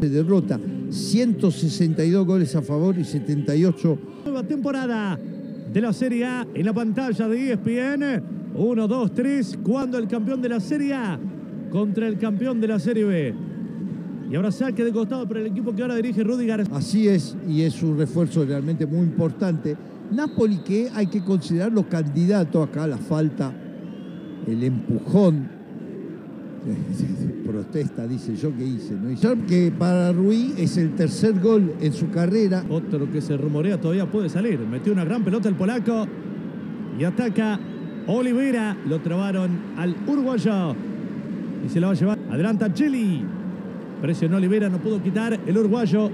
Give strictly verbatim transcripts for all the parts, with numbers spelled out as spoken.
derrota, ciento sesenta y dos goles a favor y setenta y ocho. Nueva temporada de la Serie A en la pantalla de E S P N. uno, dos, tres. Cuando el campeón de la Serie A contra el campeón de la Serie B. Y ahora saque de costado para el equipo que ahora dirige Rudy García. Así es, y es un refuerzo realmente muy importante. Napoli, que hay que considerarlo candidato, acá la falta, el empujón, protesta, dice yo que hice, ¿no? Y que para Rui es el tercer gol en su carrera. Otro que se rumorea todavía puede salir. Metió una gran pelota el polaco y ataca Oliveira. Lo trabaron al uruguayo y se la va a llevar. Adelanta Cheli. Presionó Oliveira, no pudo quitar el uruguayo.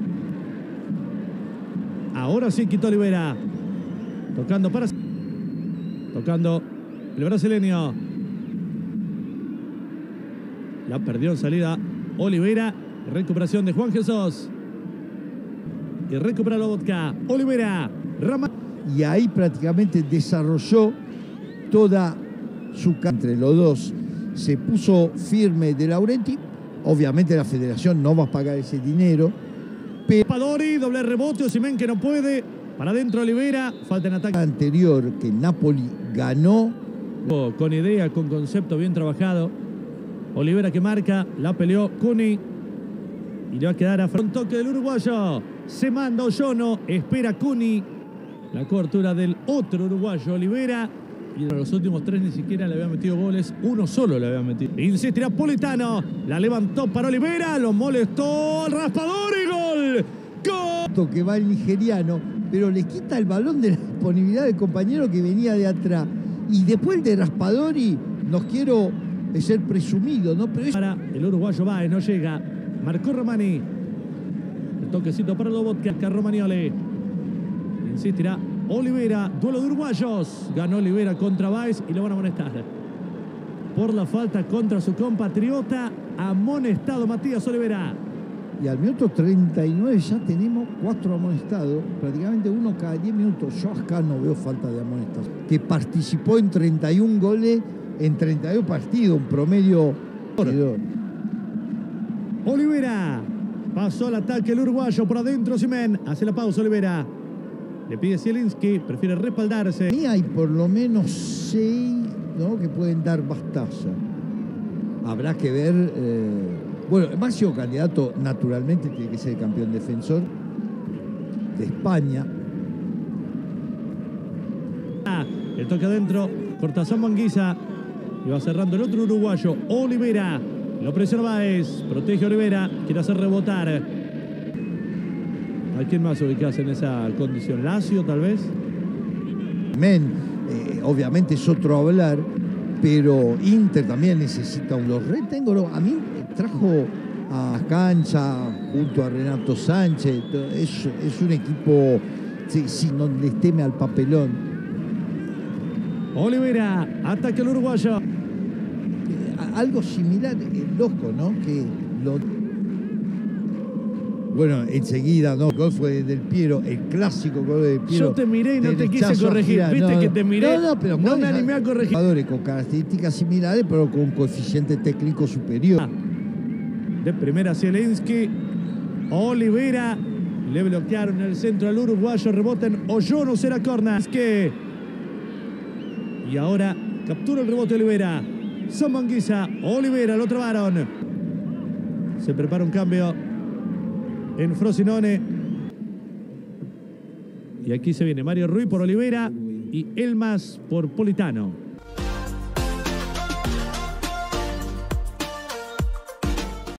Ahora sí quitó Oliveira. Tocando para... Tocando el brasileño. La perdió en salida Oliveira. Recuperación de Juan Jesús. Y recupera Lobotka. Oliveira. Rama... Y ahí prácticamente desarrolló toda su... Entre los dos se puso firme De Laurenti. Obviamente la federación no va a pagar ese dinero. Pero... Padori, doble rebote, Osimhen que no puede. Para adentro Oliveira. Falta en ataque. Anterior que Napoli ganó. Con idea, con concepto bien trabajado. Oliveira que marca, la peleó Cuni. Y le va a quedar a un toque del uruguayo. Se manda Oyono, espera Cuni. La cobertura del otro uruguayo, Oliveira. Y en los últimos tres ni siquiera le había metido goles. Uno solo le había metido. Insistirá Politano. La levantó para Oliveira. Lo molestó. Raspador y gol. ¡Gol! Que va el nigeriano, pero le quita el balón de la disponibilidad del compañero que venía de atrás. Y después el de Raspadori, no quiero ser presumido, ¿no? Pero es... Para el uruguayo va, no llega. Marcó Romani. El toquecito para Lobotka, Romagnoli. Insistirá Oliveira, duelo de uruguayos. Ganó Oliveira contra Baez y lo van a amonestar. Por la falta contra su compatriota, amonestado Matías Oliveira. Y al minuto treinta y nueve ya tenemos cuatro amonestados, prácticamente uno cada diez minutos. Yo acá no veo falta de amonestados. Que participó en treinta y un goles en treinta y dos partidos, un promedio. Oliveira pasó al ataque el uruguayo por adentro. Osimhen hace la pausa. Oliveira le pide Zielinski, prefiere respaldarse. Y hay por lo menos seis, ¿no?, que pueden dar batalla. Habrá que ver. Eh, bueno, el máximo candidato naturalmente tiene que ser el campeón defensor de España. Ah, el toque adentro, Cortázar Manguisa. Y va cerrando el otro uruguayo, Oliveira. Lo presiona Baez, protege a Oliveira, quiere hacer rebotar. ¿A quién más ubicás en esa condición? ¿Lazio, tal vez? Men, eh, obviamente es otro hablar, pero Inter también necesita un... Los retengo, a mí trajo a Cancha junto a Renato Sánchez. Es, es un equipo, si, si no les teme al papelón. Oliveira, ataca el uruguayo. Algo similar, es loco, ¿no? Que lo... Bueno, enseguida, ¿no? El gol fue del Piero, el clásico gol del Piero. Yo te miré y no te quise corregir. Viste no, que te miré. No, no, pero no me animé a corregir. Jugadores con características similares, pero con un coeficiente técnico superior. De primera Zielinski. Oliveira. Le bloquearon en el centro al uruguayo. Reboten. Oyono será corner. Es que... Y ahora captura el rebote Oliveira. Son Manguisa. Oliveira lo trabaron. Se prepara un cambio en Frosinone. Y aquí se viene Mario Rui por Oliveira y Elmas por Politano.